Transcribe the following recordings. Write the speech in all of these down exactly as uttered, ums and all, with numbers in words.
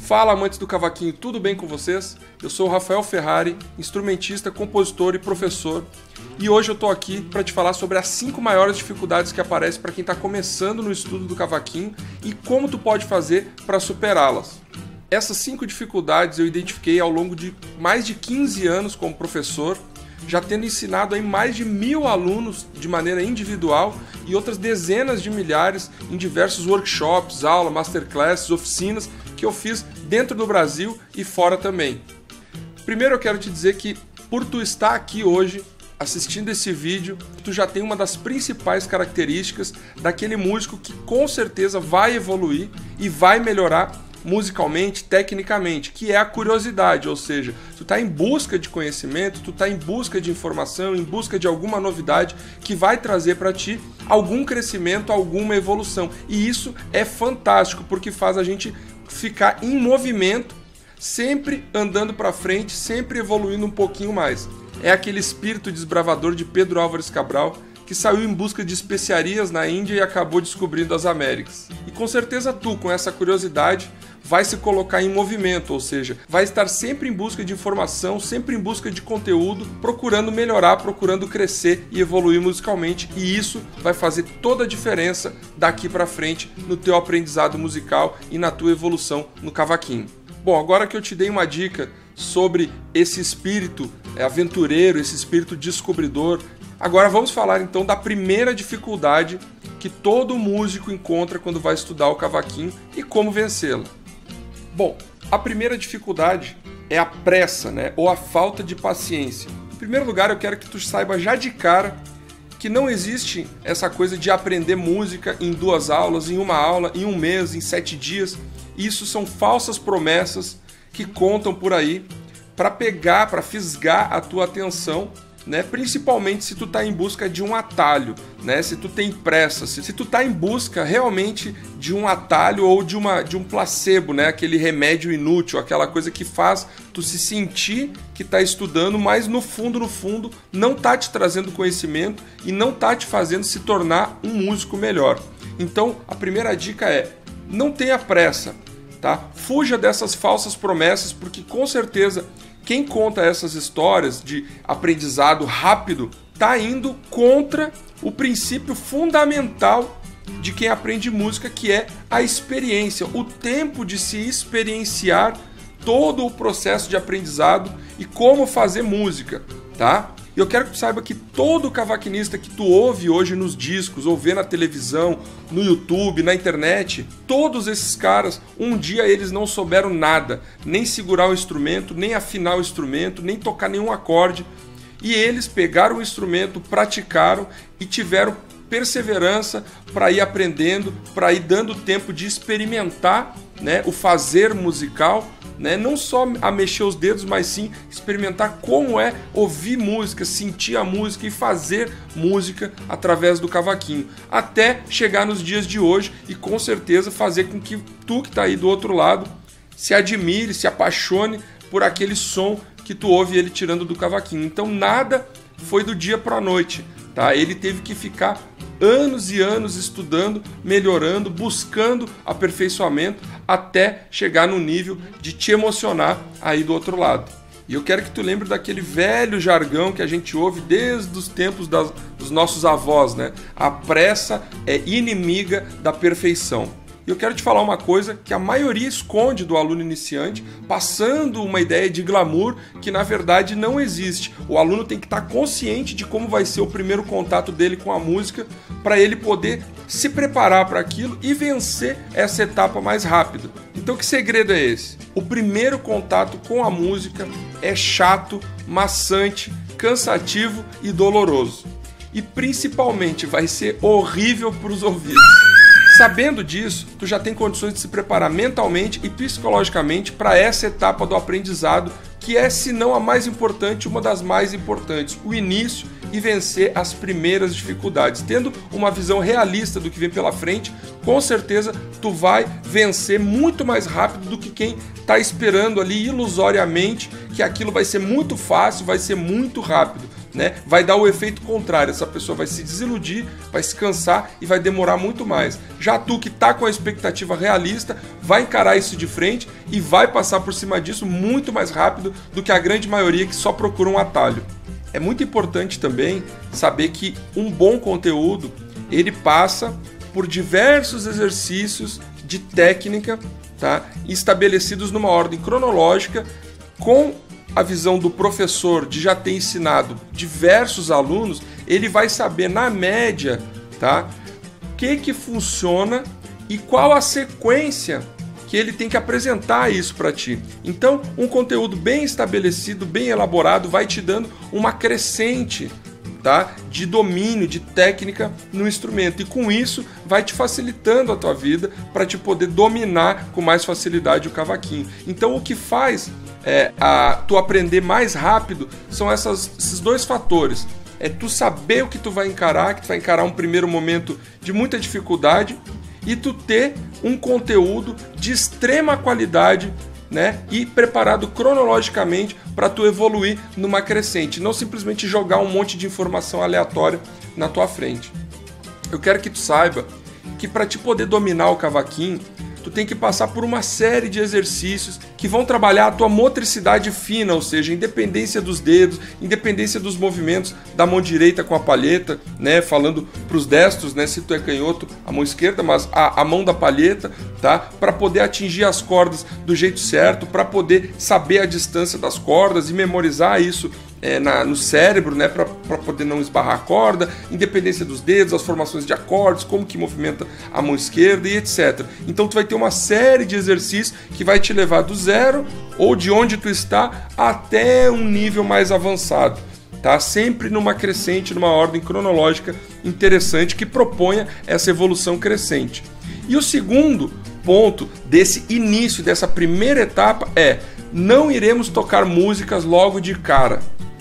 Fala, amantes do cavaquinho, tudo bem com vocês? Eu sou o Rafael Ferrari, instrumentista, compositor e professor, e hoje eu tô aqui para te falar sobre as cinco maiores dificuldades que aparecem para quem está começando no estudo do cavaquinho e como tu pode fazer para superá-las. Essas cinco dificuldades eu identifiquei ao longo de mais de quinze anos como professor, já tendo ensinado aí mais de mil alunos de maneira individual e outras dezenas de milhares em diversos workshops, aulas, masterclasses, oficinas que eu fiz dentro do Brasil e fora também. Primeiro eu quero te dizer que por tu estar aqui hoje assistindo esse vídeo, tu já tem uma das principais características daquele músico que com certeza vai evoluir e vai melhorar musicalmente, tecnicamente, que é a curiosidade, ou seja, tu tá em busca de conhecimento, tu tá em busca de informação, em busca de alguma novidade que vai trazer para ti algum crescimento, alguma evolução. E isso é fantástico, porque faz a gente ficar em movimento, sempre andando para frente, sempre evoluindo um pouquinho mais. É aquele espírito desbravador de Pedro Álvares Cabral, que saiu em busca de especiarias na Índia e acabou descobrindo as Américas. E com certeza tu, com essa curiosidade, vai se colocar em movimento, ou seja, vai estar sempre em busca de informação, sempre em busca de conteúdo, procurando melhorar, procurando crescer e evoluir musicalmente, e isso vai fazer toda a diferença daqui para frente no teu aprendizado musical e na tua evolução no cavaquinho. Bom, agora que eu te dei uma dica sobre esse espírito aventureiro, esse espírito descobridor, agora vamos falar então da primeira dificuldade que todo músico encontra quando vai estudar o cavaquinho e como vencê-la. Bom, a primeira dificuldade é a pressa, né? Ou a falta de paciência. Em primeiro lugar, eu quero que tu saiba já de cara que não existe essa coisa de aprender música em duas aulas, em uma aula, em um mês, em sete dias. Isso são falsas promessas que contam por aí para pegar, para fisgar a tua atenção, né? Principalmente se tu tá em busca de um atalho, né? Se tu tem pressa, se, se tu tá em busca realmente de um atalho ou de, uma, de um placebo, né? Aquele remédio inútil, aquela coisa que faz tu se sentir que tá estudando, mas no fundo, no fundo, não tá te trazendo conhecimento e não tá te fazendo se tornar um músico melhor. Então, a primeira dica é: não tenha pressa, tá? Fuja dessas falsas promessas, porque com certeza quem conta essas histórias de aprendizado rápido está indo contra o princípio fundamental de quem aprende música, que é a experiência, o tempo de se experienciar todo o processo de aprendizado e como fazer música, tá? E eu quero que tu saiba que todo cavaquinista que tu ouve hoje nos discos, ou vê na televisão, no YouTube, na internet, todos esses caras, um dia eles não souberam nada, nem segurar o instrumento, nem afinar o instrumento, nem tocar nenhum acorde. E eles pegaram o instrumento, praticaram e tiveram perseverança para ir aprendendo, para ir dando tempo de experimentar, né, o fazer musical, né? Não só a mexer os dedos, mas sim experimentar como é ouvir música, sentir a música e fazer música através do cavaquinho, até chegar nos dias de hoje e com certeza fazer com que tu que está aí do outro lado se admire, se apaixone por aquele som que tu ouve ele tirando do cavaquinho. Então nada foi do dia para a noite, tá? Ele teve que ficar anos e anos estudando, melhorando, buscando aperfeiçoamento até chegar no nível de te emocionar aí do outro lado. E eu quero que tu lembre daquele velho jargão que a gente ouve desde os tempos das, dos nossos avós, né? A pressa é inimiga da perfeição. E eu quero te falar uma coisa que a maioria esconde do aluno iniciante, passando uma ideia de glamour que na verdade não existe. O aluno tem que estar consciente de como vai ser o primeiro contato dele com a música para ele poder se preparar para aquilo e vencer essa etapa mais rápido. Então que segredo é esse? O primeiro contato com a música é chato, maçante, cansativo e doloroso. E principalmente vai ser horrível para os ouvidos. Sabendo disso, tu já tem condições de se preparar mentalmente e psicologicamente para essa etapa do aprendizado, que é, se não a mais importante, uma das mais importantes, o início e vencer as primeiras dificuldades. Tendo uma visão realista do que vem pela frente, com certeza tu vai vencer muito mais rápido do que quem está esperando ali ilusoriamente que aquilo vai ser muito fácil, vai ser muito rápido. né, vai dar o efeito contrário. Essa pessoa vai se desiludir, vai se cansar e vai demorar muito mais. Já tu que tá com a expectativa realista, vai encarar isso de frente e vai passar por cima disso muito mais rápido do que a grande maioria que só procura um atalho. É muito importante também saber que um bom conteúdo, ele passa por diversos exercícios de técnica, tá, estabelecidos numa ordem cronológica, com a visão do professor de já ter ensinado diversos alunos, ele vai saber na média, tá, o que que funciona e qual a sequência que ele tem que apresentar isso para ti. Então, um conteúdo bem estabelecido, bem elaborado, vai te dando uma crescente, tá, de domínio, de técnica no instrumento, e com isso vai te facilitando a tua vida para te poder dominar com mais facilidade o cavaquinho. Então, o que faz é, a, tu aprender mais rápido são essas, esses dois fatores. É tu saber o que tu vai encarar, que tu vai encarar um primeiro momento de muita dificuldade, e tu ter um conteúdo de extrema qualidade, né, e preparado cronologicamente para tu evoluir numa crescente, não simplesmente jogar um monte de informação aleatória na tua frente. Eu quero que tu saiba que para te poder dominar o cavaquinho, tu tem que passar por uma série de exercícios que vão trabalhar a tua motricidade fina, ou seja, independência dos dedos, independência dos movimentos da mão direita com a palheta, né, falando para os destros, né, se tu é canhoto, a mão esquerda, mas a, a mão da palheta, tá, para poder atingir as cordas do jeito certo, para poder saber a distância das cordas e memorizar isso É, na, no cérebro, né, para poder não esbarrar a corda, independência dos dedos, as formações de acordes, como que movimenta a mão esquerda e etcétera. Então tu vai ter uma série de exercícios que vai te levar do zero ou de onde tu está até um nível mais avançado, tá? Sempre numa crescente, numa ordem cronológica interessante que proponha essa evolução crescente. E o segundo ponto desse início, dessa primeira etapa é: não iremos tocar músicas logo de cara.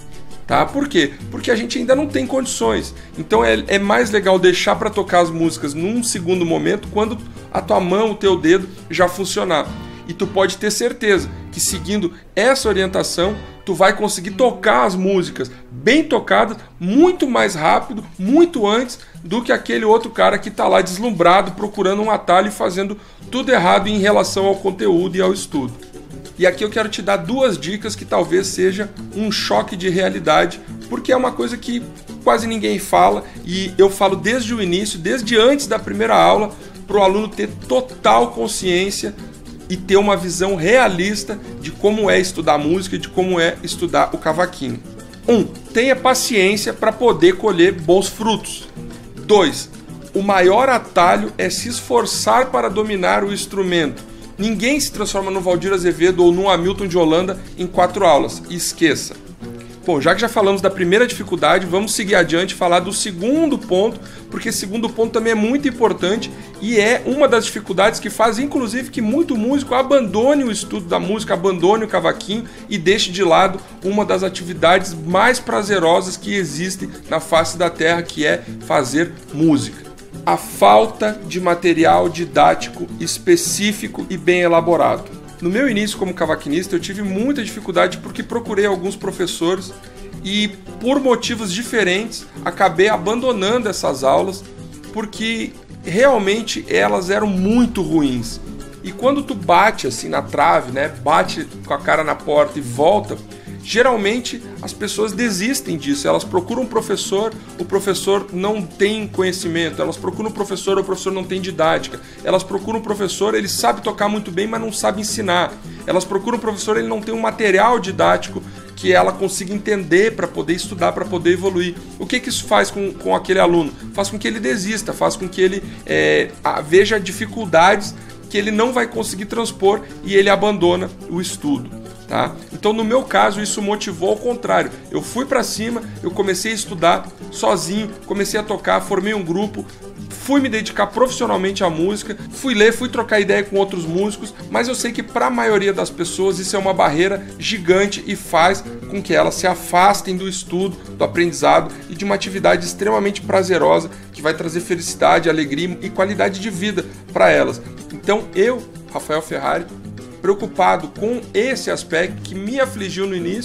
Tá? Por quê? Porque a gente ainda não tem condições. Então é, é mais legal deixar para tocar as músicas num segundo momento, quando a tua mão, o teu dedo já funcionar. E tu pode ter certeza que seguindo essa orientação, tu vai conseguir tocar as músicas bem tocadas, muito mais rápido, muito antes do que aquele outro cara que está lá deslumbrado, procurando um atalho e fazendo tudo errado em relação ao conteúdo e ao estudo. E aqui eu quero te dar duas dicas que talvez seja um choque de realidade, porque é uma coisa que quase ninguém fala, e eu falo desde o início, desde antes da primeira aula, para o aluno ter total consciência e ter uma visão realista de como é estudar música e de como é estudar o cavaquinho. Um, tenha paciência para poder colher bons frutos. Dois, o maior atalho é se esforçar para dominar o instrumento. Ninguém se transforma no Valdir Azevedo ou no Hamilton de Holanda em quatro aulas. Esqueça. Bom, já que já falamos da primeira dificuldade, vamos seguir adiante e falar do segundo ponto, porque esse segundo ponto também é muito importante e é uma das dificuldades que faz, inclusive, que muito músico abandone o estudo da música, abandone o cavaquinho e deixe de lado uma das atividades mais prazerosas que existem na face da Terra, que é fazer música. A falta de material didático específico e bem elaborado. No meu início como cavaquinista, eu tive muita dificuldade porque procurei alguns professores e, por motivos diferentes, acabei abandonando essas aulas porque realmente elas eram muito ruins. E quando tu bate assim na trave, né, bate com a cara na porta e volta, geralmente as pessoas desistem disso, elas procuram um professor, o professor não tem conhecimento, elas procuram um professor, o professor não tem didática, elas procuram um professor, ele sabe tocar muito bem, mas não sabe ensinar, elas procuram um professor, ele não tem um material didático que ela consiga entender para poder estudar, para poder evoluir. O que que isso faz com, com aquele aluno? Faz com que ele desista, faz com que ele é, veja dificuldades que ele não vai conseguir transpor e ele abandona o estudo. Tá? Então, no meu caso, isso motivou ao contrário. Eu fui para cima, eu comecei a estudar sozinho, comecei a tocar, formei um grupo, fui me dedicar profissionalmente à música, fui ler, fui trocar ideia com outros músicos, mas eu sei que para a maioria das pessoas isso é uma barreira gigante e faz com que elas se afastem do estudo, do aprendizado e de uma atividade extremamente prazerosa que vai trazer felicidade, alegria e qualidade de vida para elas. Então, eu, Rafael Ferrari, preocupado com esse aspecto que me afligiu no início e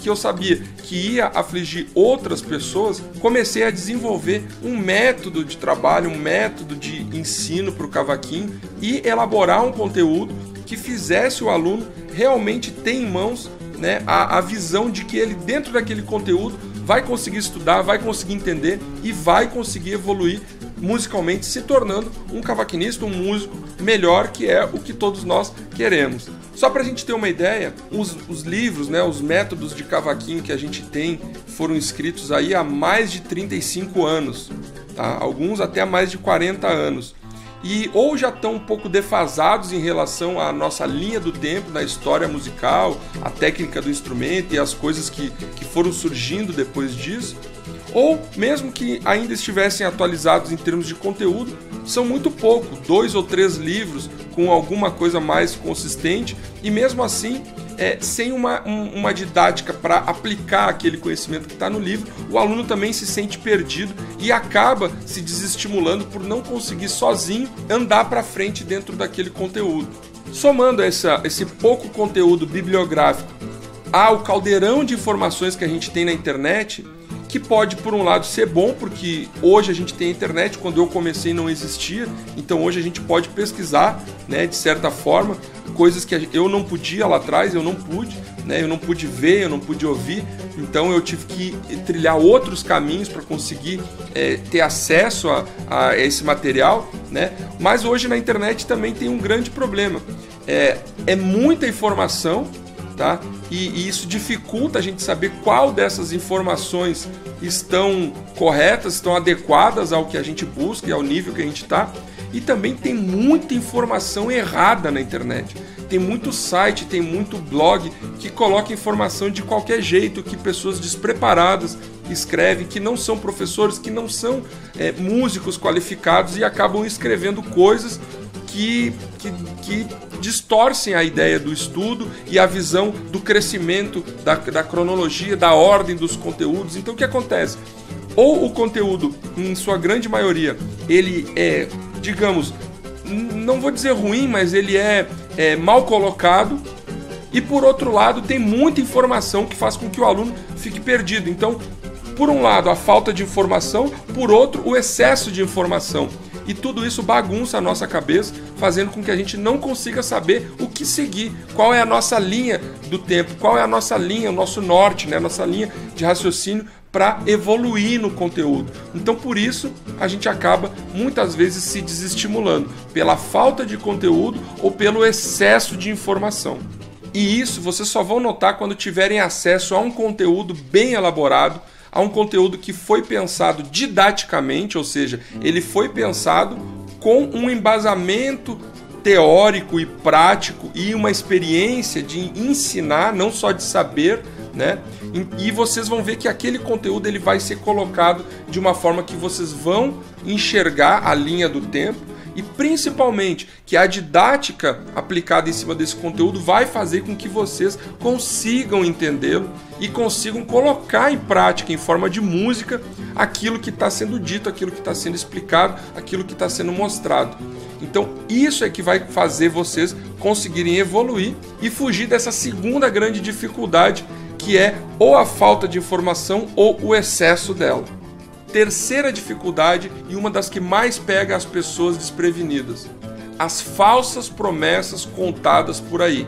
que eu sabia que ia afligir outras pessoas, comecei a desenvolver um método de trabalho, um método de ensino para o cavaquinho e elaborar um conteúdo que fizesse o aluno realmente ter em mãos, né, a, a visão de que ele, dentro daquele conteúdo, vai conseguir estudar, vai conseguir entender e vai conseguir evoluir musicalmente, se tornando um cavaquinista, um músico melhor, que é o que todos nós queremos. Só para a gente ter uma ideia, os, os livros, né, os métodos de cavaquinho que a gente tem foram escritos aí há mais de trinta e cinco anos, tá? Alguns até há mais de quarenta anos. E ou já estão um pouco defasados em relação à nossa linha do tempo na história musical, a técnica do instrumento e as coisas que, que foram surgindo depois disso, ou mesmo que ainda estivessem atualizados em termos de conteúdo, são muito pouco, dois ou três livros com alguma coisa mais consistente e mesmo assim, é, sem uma, um, uma didática para aplicar aquele conhecimento que está no livro, o aluno também se sente perdido e acaba se desestimulando por não conseguir sozinho andar para frente dentro daquele conteúdo. Somando essa, esse pouco conteúdo bibliográfico ao caldeirão de informações que a gente tem na internet, que pode, por um lado, ser bom, porque hoje a gente tem a internet, quando eu comecei não existia, então hoje a gente pode pesquisar, né, de certa forma, coisas que eu não podia lá atrás, eu não pude, né, eu não pude ver, eu não pude ouvir, então eu tive que trilhar outros caminhos para conseguir é, ter acesso a, a esse material, né? Mas hoje na internet também tem um grande problema, é, é muita informação, tá? E, e isso dificulta a gente saber qual dessas informações estão corretas, estão adequadas ao que a gente busca e ao nível que a gente está. E também tem muita informação errada na internet. Tem muito site, tem muito blog que coloca informação de qualquer jeito, que pessoas despreparadas escrevem, que não são professores, que não são é, músicos qualificados e acabam escrevendo coisas que, que, que distorcem a ideia do estudo e a visão do crescimento, da, da cronologia, da ordem dos conteúdos. Então o que acontece? Ou o conteúdo, em sua grande maioria, ele é, digamos, não vou dizer ruim, mas ele é, é mal colocado, e por outro lado tem muita informação que faz com que o aluno fique perdido. Então, por um lado, a falta de informação, por outro, o excesso de informação. E tudo isso bagunça a nossa cabeça, fazendo com que a gente não consiga saber o que seguir, qual é a nossa linha do tempo, qual é a nossa linha, o nosso norte, né? A nossa linha de raciocínio para evoluir no conteúdo. Então, por isso, a gente acaba muitas vezes se desestimulando pela falta de conteúdo ou pelo excesso de informação. E isso vocês só vão notar quando tiverem acesso a um conteúdo bem elaborado, a um conteúdo que foi pensado didaticamente, ou seja, ele foi pensado com um embasamento teórico e prático e uma experiência de ensinar, não só de saber, né? E vocês vão ver que aquele conteúdo ele vai ser colocado de uma forma que vocês vão enxergar a linha do tempo e principalmente que a didática aplicada em cima desse conteúdo vai fazer com que vocês consigam entendê-lo e consigam colocar em prática, em forma de música, aquilo que está sendo dito, aquilo que está sendo explicado, aquilo que está sendo mostrado. Então isso é que vai fazer vocês conseguirem evoluir e fugir dessa segunda grande dificuldade, que é ou a falta de informação ou o excesso dela. Terceira dificuldade, e uma das que mais pega as pessoas desprevenidas: as falsas promessas contadas por aí.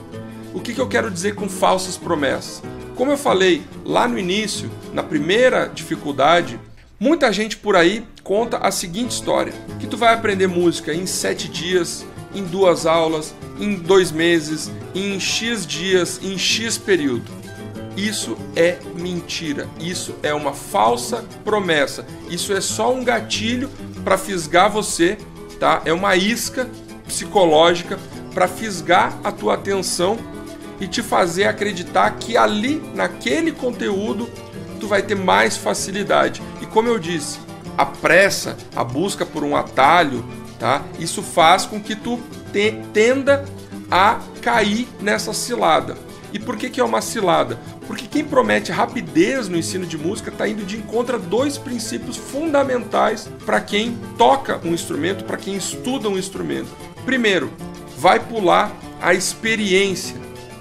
O que, que eu quero dizer com falsas promessas? Como eu falei lá no início, na primeira dificuldade, muita gente por aí conta a seguinte história: que tu vai aprender música em sete dias, em duas aulas, em dois meses, em X dias, em X período. Isso é mentira, isso é uma falsa promessa, isso é só um gatilho para fisgar você, tá? É uma isca psicológica para fisgar a tua atenção e te fazer acreditar que ali, naquele conteúdo, tu vai ter mais facilidade. E como eu disse, a pressa, a busca por um atalho, tá? Isso faz com que tu te, tenda a cair nessa cilada. E por que que é uma cilada? Porque quem promete rapidez no ensino de música está indo de encontro a dois princípios fundamentais para quem toca um instrumento, para quem estuda um instrumento. Primeiro, vai pular a experiência.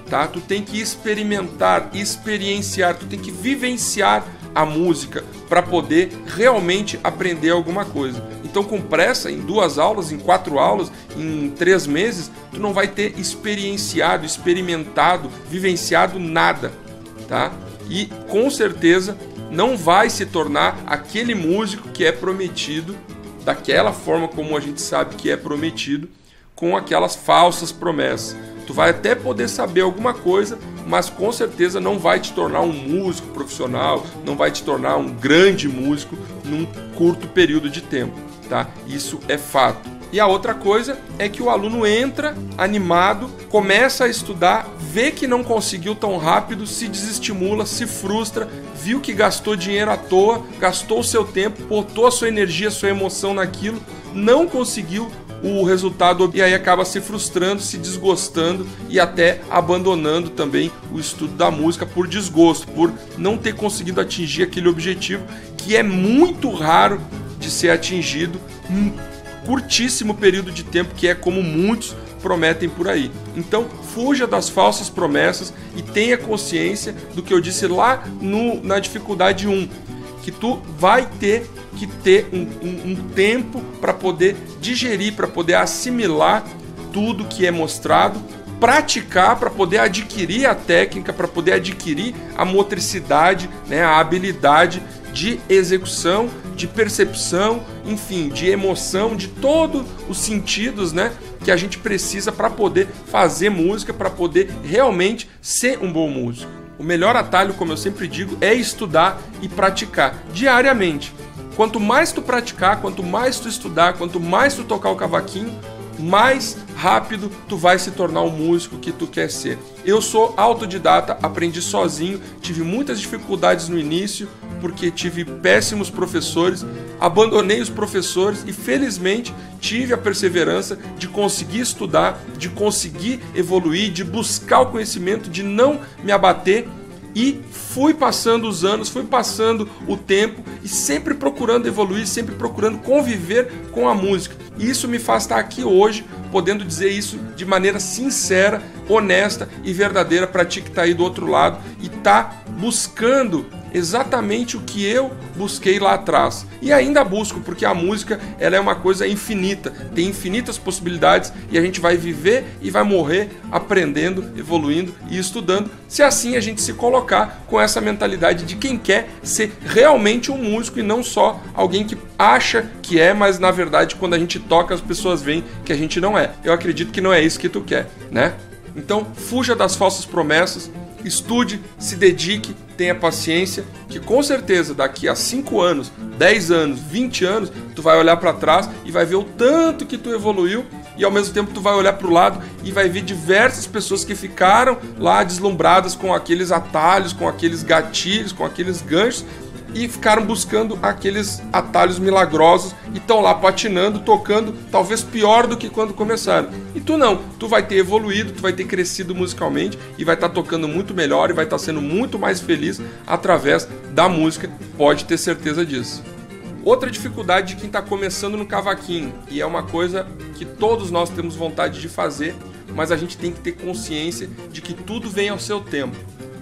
tá? Tu tem que experimentar, experienciar, tu tem que vivenciar a música para poder realmente aprender alguma coisa. Então, com pressa, em duas aulas, em quatro aulas, em três meses, tu não vai ter experienciado, experimentado, vivenciado nada, tá? E com certeza não vai se tornar aquele músico que é prometido daquela forma como a gente sabe que é prometido, com aquelas falsas promessas. Tu vai até poder saber alguma coisa, mas com certeza não vai te tornar um músico profissional, não vai te tornar um grande músico num curto período de tempo, tá? Isso é fato. E a outra coisa é que o aluno entra animado, começa a estudar, vê que não conseguiu tão rápido, se desestimula, se frustra, viu que gastou dinheiro à toa, gastou o seu tempo, botou a sua energia, a sua emoção naquilo, não conseguiu o resultado e aí acaba se frustrando, se desgostando e até abandonando também o estudo da música por desgosto, por não ter conseguido atingir aquele objetivo que é muito raro de ser atingido em curtíssimo período de tempo, que é como muitos prometem por aí. Então, fuja das falsas promessas e tenha consciência do que eu disse lá no, na dificuldade um, que tu vai ter que ter um, um, um tempo para poder digerir, para poder assimilar tudo que é mostrado, praticar para poder adquirir a técnica, para poder adquirir a motricidade, né, a habilidade de execução, de percepção, enfim, de emoção, de todos os sentidos, né, que a gente precisa para poder fazer música, para poder realmente ser um bom músico. O melhor atalho, como eu sempre digo, é estudar e praticar diariamente. Quanto mais tu praticar, quanto mais tu estudar, quanto mais tu tocar o cavaquinho, mais rápido tu vai se tornar o músico que tu quer ser. Eu sou autodidata, aprendi sozinho, tive muitas dificuldades no início, porque tive péssimos professores, abandonei os professores e felizmente tive a perseverança de conseguir estudar, de conseguir evoluir, de buscar o conhecimento, de não me abater. E fui passando os anos, fui passando o tempo e sempre procurando evoluir, sempre procurando conviver com a música. E isso me faz estar aqui hoje, podendo dizer isso de maneira sincera, honesta e verdadeira para ti que está aí do outro lado e está buscando exatamente o que eu busquei lá atrás. E ainda busco, porque a música ela é uma coisa infinita, tem infinitas possibilidades e a gente vai viver e vai morrer aprendendo, evoluindo e estudando, se assim a gente se colocar com essa mentalidade de quem quer ser realmente um músico e não só alguém que acha que é, mas na verdade quando a gente toca as pessoas veem que a gente não é. Eu acredito que não é isso que tu quer, né? Então fuja das falsas promessas, estude, se dedique, tenha paciência, que com certeza daqui a cinco anos, dez anos, vinte anos, tu vai olhar para trás e vai ver o tanto que tu evoluiu e ao mesmo tempo tu vai olhar para o lado e vai ver diversas pessoas que ficaram lá deslumbradas com aqueles atalhos, com aqueles gatilhos, com aqueles ganchos e ficaram buscando aqueles atalhos milagrosos e estão lá patinando, tocando, talvez pior do que quando começaram. E tu não, tu vai ter evoluído, tu vai ter crescido musicalmente e vai estar tocando muito melhor e vai estar sendo muito mais feliz através da música, pode ter certeza disso. Outra dificuldade de quem está começando no cavaquinho, e é uma coisa que todos nós temos vontade de fazer, mas a gente tem que ter consciência de que tudo vem ao seu tempo,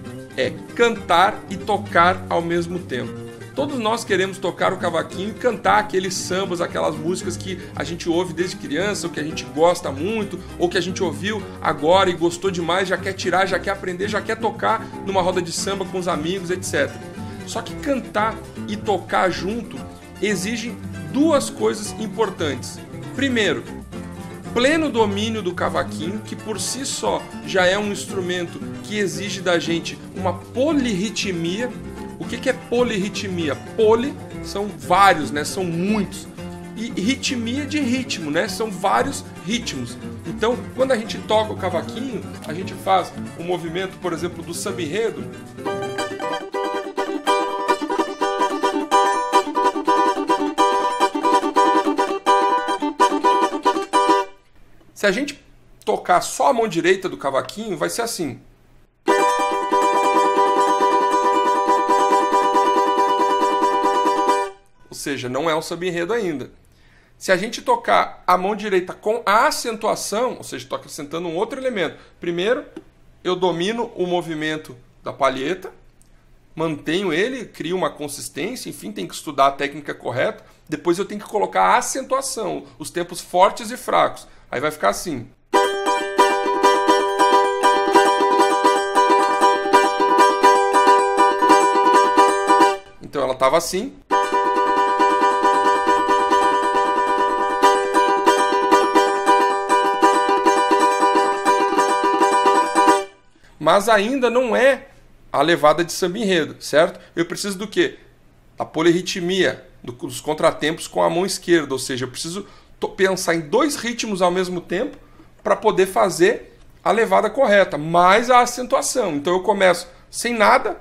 é cantar e tocar ao mesmo tempo. Todos nós queremos tocar o cavaquinho e cantar aqueles sambas, aquelas músicas que a gente ouve desde criança, ou que a gente gosta muito, ou que a gente ouviu agora e gostou demais, já quer tirar, já quer aprender, já quer tocar numa roda de samba com os amigos, etcétera. Só que cantar e tocar junto exigem duas coisas importantes. Primeiro, pleno domínio do cavaquinho, que por si só já é um instrumento que exige da gente uma polirritmia. O que é polirritmia? Poli são vários, né? São muitos. E ritmia de ritmo, né? São vários ritmos. Então, quando a gente toca o cavaquinho, a gente faz o movimento, por exemplo, do samba-enredo. Se a gente tocar só a mão direita do cavaquinho, vai ser assim. Ou seja, não é um samba-enredo ainda. Se a gente tocar a mão direita com a acentuação, ou seja, toca acentando um outro elemento. Primeiro, eu domino o movimento da palheta, mantenho ele, crio uma consistência, enfim, tem que estudar a técnica correta. Depois eu tenho que colocar a acentuação, os tempos fortes e fracos. Aí vai ficar assim. Então ela estava assim. Mas ainda não é a levada de samba enredo, certo? Eu preciso do quê? Da polirritmia, dos contratempos com a mão esquerda, ou seja, eu preciso pensar em dois ritmos ao mesmo tempo para poder fazer a levada correta, mais a acentuação. Então eu começo sem nada.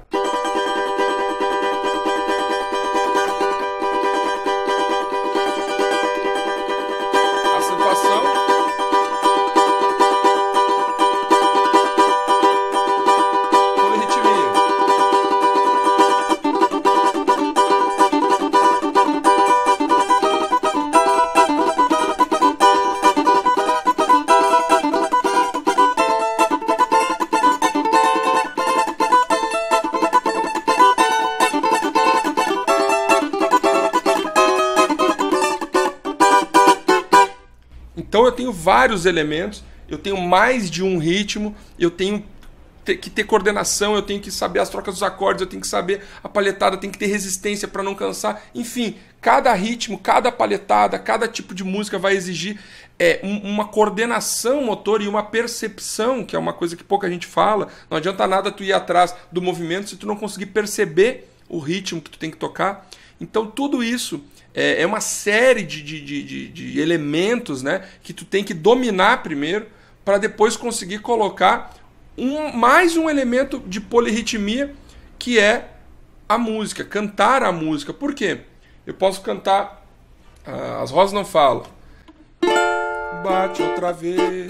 Então eu tenho vários elementos, eu tenho mais de um ritmo, eu tenho que ter coordenação, eu tenho que saber as trocas dos acordes, eu tenho que saber a palhetada, tem que ter resistência para não cansar. Enfim, cada ritmo, cada palhetada, cada tipo de música vai exigir é, um, uma coordenação motor e uma percepção, que é uma coisa que pouca gente fala. Não adianta nada tu ir atrás do movimento se tu não conseguir perceber o ritmo que tu tem que tocar. Então tudo isso é, é uma série de, de, de, de elementos, né, que tu tem que dominar primeiro para depois conseguir colocar um, mais um elemento de polirritmia, que é a música, cantar a música. Por quê? Eu posso cantar ah, As Rosas Não Falam. Bate outra vez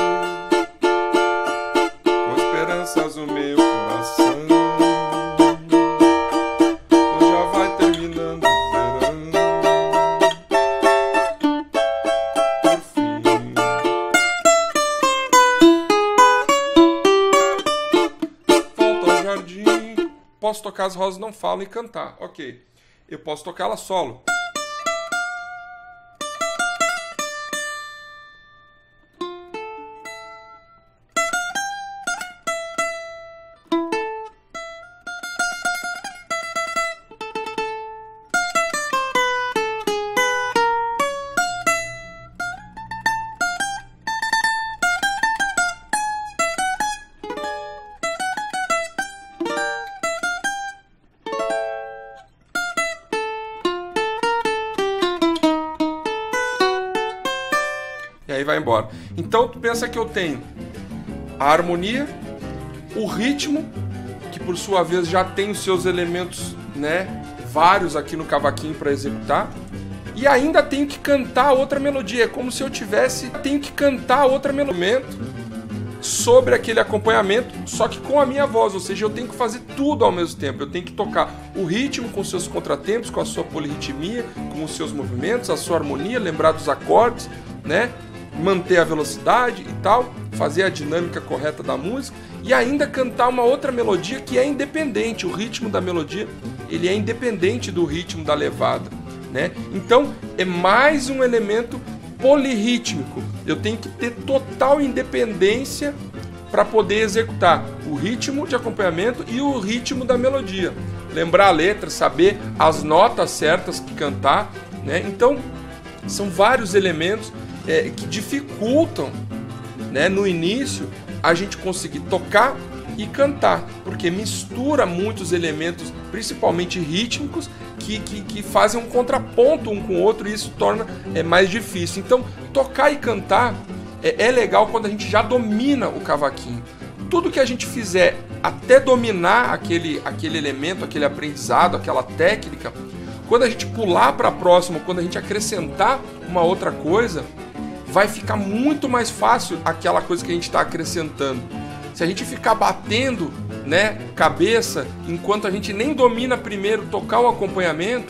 com esperanças no meu coração. Posso tocar As Rosas Não Falam e cantar, ok. Eu posso tocar ela solo. E aí vai embora. Então tu pensa que eu tenho a harmonia, o ritmo, que por sua vez já tem os seus elementos, né, vários aqui no cavaquinho para executar, e ainda tenho que cantar outra melodia. É como se eu tivesse, tenho que cantar outra melodia sobre aquele acompanhamento, só que com a minha voz, ou seja, eu tenho que fazer tudo ao mesmo tempo. Eu tenho que tocar o ritmo com seus contratempos, com a sua polirritmia, com os seus movimentos, a sua harmonia, lembrar dos acordes, né? Manter a velocidade e tal, fazer a dinâmica correta da música e ainda cantar uma outra melodia que é independente. O ritmo da melodia, ele é independente do ritmo da levada, né? Então é mais um elemento polirrítmico. Eu tenho que ter total independência para poder executar o ritmo de acompanhamento e o ritmo da melodia. Lembrar a letra, saber as notas certas que cantar, né? Então são vários elementos É, que dificultam, né, no início a gente conseguir tocar e cantar, porque mistura muitos elementos, principalmente rítmicos, que, que, que fazem um contraponto um com o outro, e isso torna é, mais difícil. Então tocar e cantar é, é legal quando a gente já domina o cavaquinho. Tudo que a gente fizer até dominar aquele, aquele elemento, aquele aprendizado, aquela técnica, quando a gente pular para a próxima, quando a gente acrescentar uma outra coisa, vai ficar muito mais fácil aquela coisa que a gente está acrescentando. Se a gente ficar batendo, né, cabeça, enquanto a gente nem domina primeiro tocar o acompanhamento,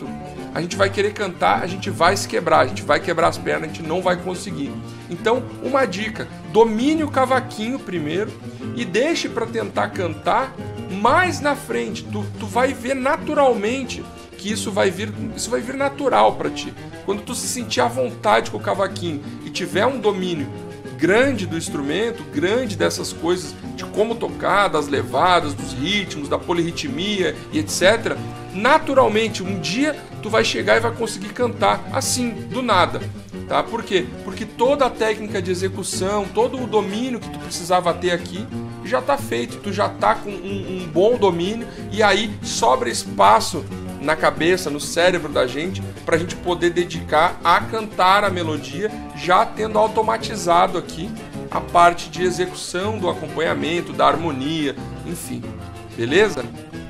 a gente vai querer cantar, a gente vai se quebrar, a gente vai quebrar as pernas, a gente não vai conseguir. Então, uma dica, domine o cavaquinho primeiro e deixe para tentar cantar mais na frente. Tu, tu vai ver naturalmente que isso vai vir, isso vai vir natural para ti. Quando tu se sentir à vontade com o cavaquinho e tiver um domínio grande do instrumento, grande dessas coisas, de como tocar, das levadas, dos ritmos, da polirritmia e etcétera, naturalmente, um dia tu vai chegar e vai conseguir cantar assim, do nada. Tá? Por quê? Porque toda a técnica de execução, todo o domínio que tu precisava ter aqui já está feito, tu já está com um, um bom domínio e aí sobra espaço na cabeça, no cérebro da gente, para a gente poder dedicar a cantar a melodia, já tendo automatizado aqui a parte de execução do acompanhamento, da harmonia, enfim, beleza?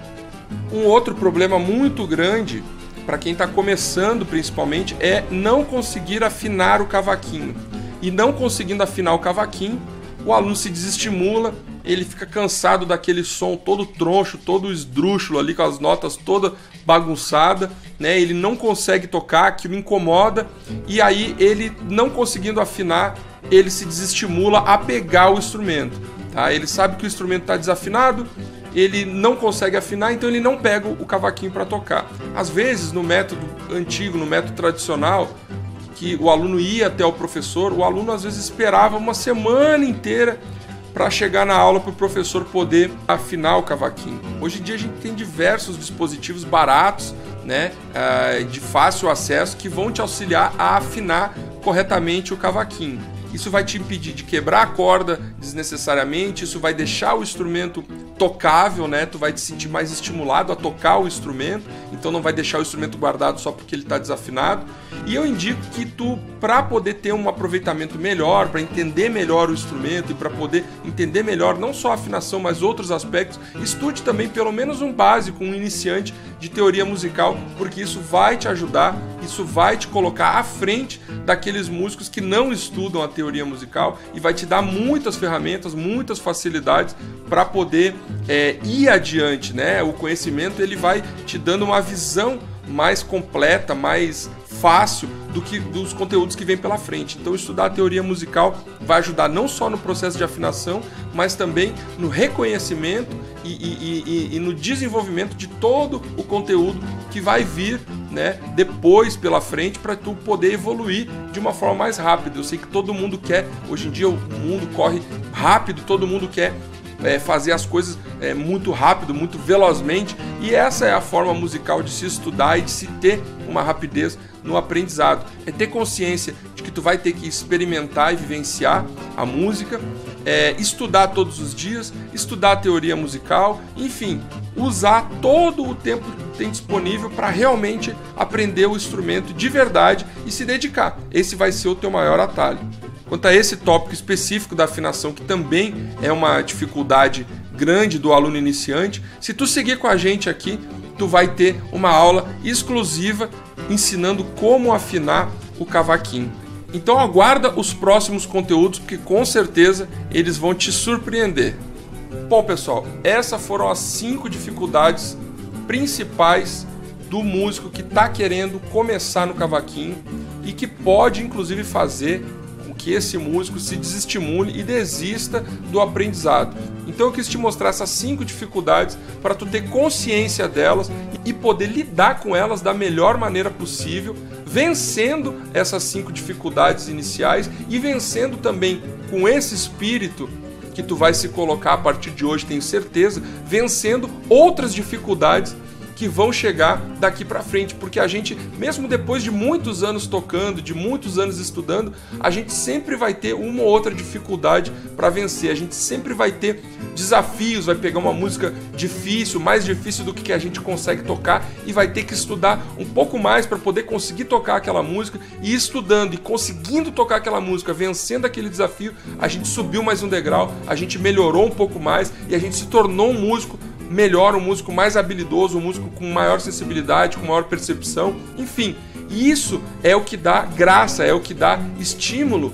Um outro problema muito grande para quem está começando principalmente é não conseguir afinar o cavaquinho. E não conseguindo afinar o cavaquinho, o aluno se desestimula, ele fica cansado daquele som todo troncho, todo esdrúxulo ali, com as notas toda bagunçada, né? Ele não consegue tocar, aquilo incomoda, e aí ele não conseguindo afinar, ele se desestimula a pegar o instrumento, tá? Ele sabe que o instrumento está desafinado, ele não consegue afinar, então ele não pega o cavaquinho para tocar. Às vezes, no método antigo, no método tradicional, que o aluno ia até o professor, o aluno às vezes esperava uma semana inteira para chegar na aula para o professor poder afinar o cavaquinho. Hoje em dia a gente tem diversos dispositivos baratos, né, de fácil acesso, que vão te auxiliar a afinar corretamente o cavaquinho. Isso vai te impedir de quebrar a corda desnecessariamente, isso vai deixar o instrumento tocável, né? Tu vai te sentir mais estimulado a tocar o instrumento, então não vai deixar o instrumento guardado só porque ele está desafinado. E eu indico que tu, para poder ter um aproveitamento melhor, para entender melhor o instrumento e para poder entender melhor não só a afinação, mas outros aspectos, estude também pelo menos um básico, um iniciante de teoria musical, porque isso vai te ajudar, isso vai te colocar à frente daqueles músicos que não estudam a teoria musical e vai te dar muitas ferramentas, muitas facilidades para poder é, ir adiante, né? O conhecimento ele vai te dando uma visão mais completa, mais fácil do que dos conteúdos que vem pela frente. Então estudar a teoria musical vai ajudar não só no processo de afinação, mas também no reconhecimento e, e, e, e no desenvolvimento de todo o conteúdo que vai vir, né, depois pela frente, para tu poder evoluir de uma forma mais rápida. Eu sei que todo mundo quer, hoje em dia o mundo corre rápido, todo mundo quer É, fazer as coisas é, muito rápido, muito velozmente, e essa é a forma musical de se estudar e de se ter uma rapidez no aprendizado. É ter consciência de que tu vai ter que experimentar e vivenciar a música, é, estudar todos os dias, estudar a teoria musical, enfim, usar todo o tempo que tem disponível para realmente aprender o instrumento de verdade e se dedicar. Esse vai ser o teu maior atalho. Quanto a esse tópico específico da afinação, que também é uma dificuldade grande do aluno iniciante, se tu seguir com a gente aqui, tu vai ter uma aula exclusiva ensinando como afinar o cavaquinho. Então aguarda os próximos conteúdos, porque com certeza eles vão te surpreender. Bom, pessoal, essas foram as cinco dificuldades principais do músico que está querendo começar no cavaquinho e que pode inclusive fazer que esse músico se desestimule e desista do aprendizado. Então eu quis te mostrar essas cinco dificuldades para tu ter consciência delas e poder lidar com elas da melhor maneira possível, vencendo essas cinco dificuldades iniciais e vencendo também com esse espírito que tu vai se colocar a partir de hoje, tenho certeza, vencendo outras dificuldades que vão chegar daqui para frente, porque a gente, mesmo depois de muitos anos tocando, de muitos anos estudando, a gente sempre vai ter uma ou outra dificuldade para vencer, a gente sempre vai ter desafios, vai pegar uma música difícil, mais difícil do que a gente consegue tocar e vai ter que estudar um pouco mais para poder conseguir tocar aquela música, e estudando e conseguindo tocar aquela música, vencendo aquele desafio, a gente subiu mais um degrau, a gente melhorou um pouco mais e a gente se tornou um músico melhor, um músico mais habilidoso, um músico com maior sensibilidade, com maior percepção, enfim. Isso é o que dá graça, é o que dá estímulo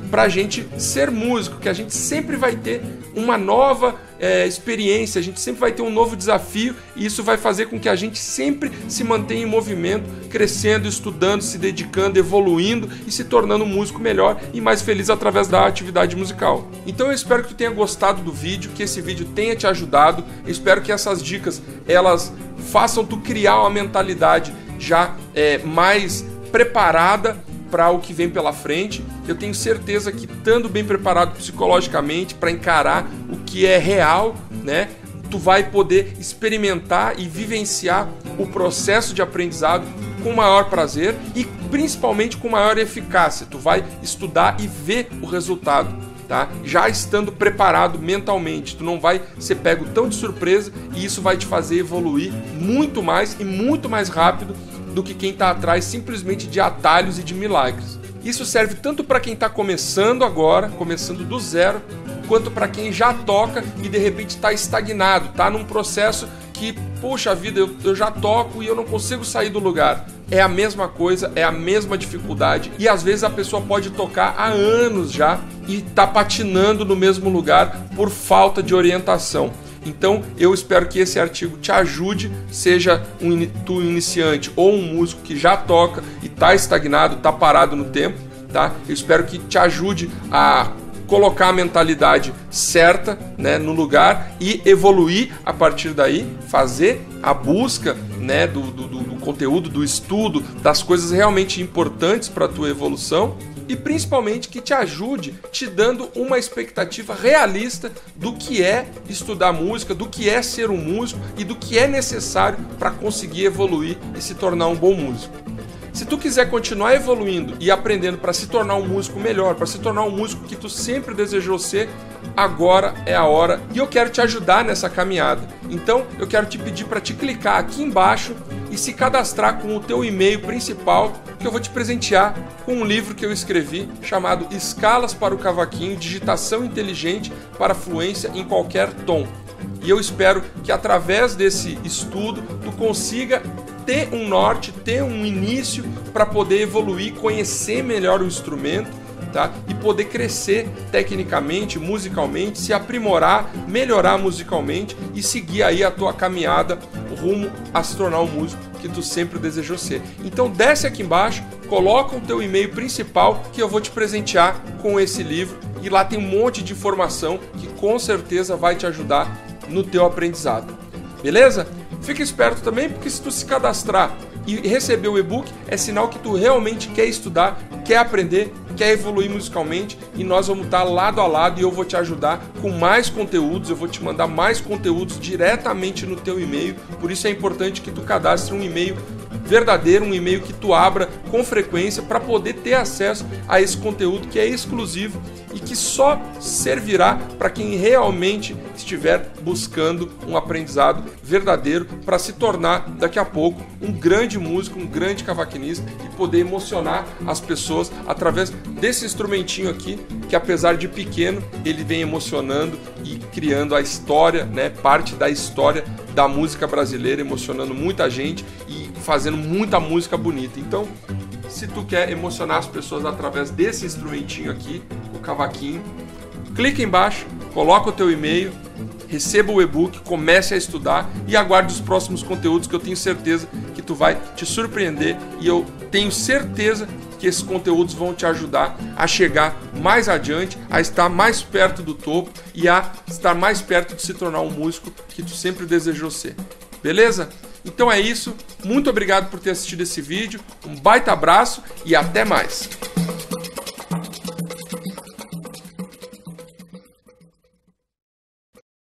pra gente ser músico, que a gente sempre vai ter uma nova é, experiência, a gente sempre vai ter um novo desafio e isso vai fazer com que a gente sempre se mantenha em movimento, crescendo, estudando, se dedicando, evoluindo e se tornando um músico melhor e mais feliz através da atividade musical. Então eu espero que tu tenha gostado do vídeo, que esse vídeo tenha te ajudado, eu espero que essas dicas elas façam tu criar uma mentalidade já é, mais preparada para o que vem pela frente. Eu tenho certeza que estando bem preparado psicologicamente para encarar o que é real, né, tu vai poder experimentar e vivenciar o processo de aprendizado com maior prazer e principalmente com maior eficácia. Tu vai estudar e ver o resultado, tá? Já estando preparado mentalmente, tu não vai ser pego tão de surpresa e isso vai te fazer evoluir muito mais e muito mais rápido do que quem está atrás simplesmente de atalhos e de milagres. Isso serve tanto para quem está começando agora, começando do zero, quanto para quem já toca e de repente está estagnado, está num processo que, poxa vida, eu, eu já toco e eu não consigo sair do lugar. É a mesma coisa, é a mesma dificuldade e às vezes a pessoa pode tocar há anos já e está patinando no mesmo lugar por falta de orientação. Então eu espero que esse artigo te ajude, seja um tu iniciante ou um músico que já toca e está estagnado, está parado no tempo, tá? Eu espero que te ajude a colocar a mentalidade certa, né, no lugar e evoluir a partir daí, fazer a busca, né, do, do, do conteúdo, do estudo, das coisas realmente importantes para a tua evolução e principalmente que te ajude te dando uma expectativa realista do que é estudar música, do que é ser um músico e do que é necessário para conseguir evoluir e se tornar um bom músico. Se tu quiser continuar evoluindo e aprendendo para se tornar um músico melhor, para se tornar um músico que tu sempre desejou ser, agora é a hora e eu quero te ajudar nessa caminhada. Então eu quero te pedir para te clicar aqui embaixo e se cadastrar com o teu e-mail principal, que eu vou te presentear com um livro que eu escrevi chamado Escalas para o Cavaquinho, Digitação Inteligente para Fluência em Qualquer Tom. E eu espero que através desse estudo tu consiga ter um norte, ter um início para poder evoluir, conhecer melhor o instrumento, tá? E poder crescer tecnicamente, musicalmente, se aprimorar, melhorar musicalmente e seguir aí a tua caminhada rumo a se tornar um músico que tu sempre desejou ser. Então desce aqui embaixo, coloca o teu e-mail principal que eu vou te presentear com esse livro e lá tem um monte de informação que com certeza vai te ajudar no teu aprendizado. Beleza? Fica esperto também, porque se tu se cadastrar e receber o e-book, é sinal que tu realmente quer estudar, quer aprender, quer evoluir musicalmente e nós vamos estar lado a lado e eu vou te ajudar com mais conteúdos, eu vou te mandar mais conteúdos diretamente no teu e-mail, por isso é importante que tu cadastre um e-mail verdadeiro, um e-mail que tu abra com frequência para poder ter acesso a esse conteúdo que é exclusivo e que só servirá para quem realmente estiver buscando um aprendizado verdadeiro para se tornar daqui a pouco um grande músico, um grande cavaquinista e poder emocionar as pessoas através desse instrumentinho aqui, que apesar de pequeno, ele vem emocionando e criando a história, né, parte da história da música brasileira, emocionando muita gente e fazendo muita música bonita. Então, se tu quer emocionar as pessoas através desse instrumentinho aqui, o cavaquinho, clica embaixo, coloca o teu e-mail, receba o e-book, comece a estudar e aguarde os próximos conteúdos que eu tenho certeza que tu vai te surpreender e eu tenho certeza que esses conteúdos vão te ajudar a chegar mais adiante, a estar mais perto do topo e a estar mais perto de se tornar um músico que tu sempre desejou ser. Beleza? Então é isso. Muito obrigado por ter assistido esse vídeo. Um baita abraço e até mais.